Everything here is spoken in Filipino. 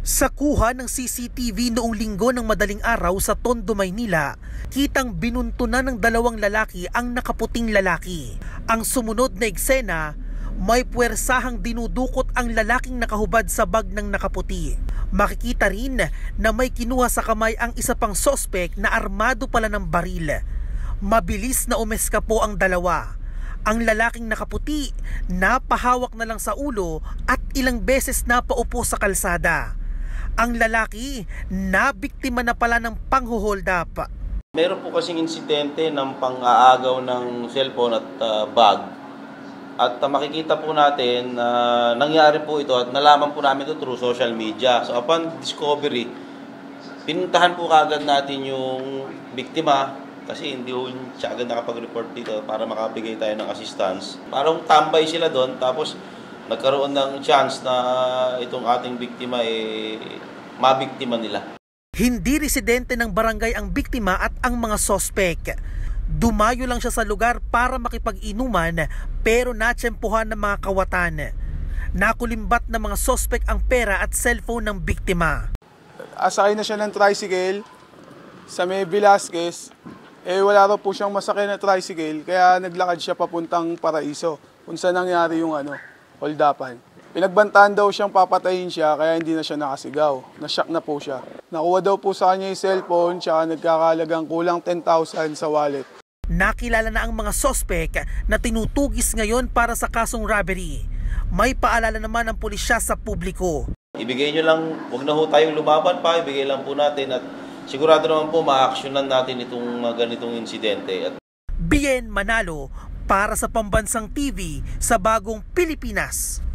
Sa kuha ng CCTV noong linggo ng madaling araw sa Tondo, Maynila, kitang binuntunan ng dalawang lalaki ang nakaputing lalaki. Ang sumunod na eksena, may puwersahang dinudukot ang lalaking nakahubad sa bag ng nakaputi. Makikita rin na may kinuha sa kamay ang isa pang sospek na armado pala ng baril. Mabilis na umeskapo ang dalawa. Ang lalaking nakaputi, napahawak na lang sa ulo at ilang beses napaupo sa kalsada. Ang lalaki, nabiktima na pala ng panghuhold up. Meron po kasing insidente ng pang-aagaw ng cellphone at bag. At makikita po natin na nangyari po ito at nalaman po namin ito through social media. So upon discovery, pinuntahan po kaagad natin yung biktima kasi hindi siya agad nakapag-report dito para makabigay tayo ng assistance. Parang tambay sila doon tapos nagkaroon ng chance na itong ating biktima mabiktima nila. Hindi residente ng barangay ang biktima at ang mga sospek. Dumayo lang siya sa lugar para makipag-inuman pero natsempuhan ng mga kawatan. Nakulimbat ng mga sospek ang pera at cellphone ng biktima. Asakay na siya ng tricycle sa May Velasquez. Wala raw po siyang masakay na tricycle kaya naglakad siya papuntang Paraiso kung saan nangyari yung hold-upan. Pinagbantaan daw siyang papatayin siya kaya hindi na siya nakasigaw. Na-shock na po siya. Nakuha daw po sa kanya yung cellphone tsaka nagkakalagang kulang 10,000 sa wallet. Nakilala na ang mga sospek na tinutugis ngayon para sa kasong robbery. May paalala naman ang pulisya sa publiko. Ibigay nyo lang, huwag na ho tayong lumaban pa, ibigay lang po natin at sigurado naman po ma-actionan natin itong ganitong insidente. Bien Manalo para sa Pambansang TV sa Bagong Pilipinas.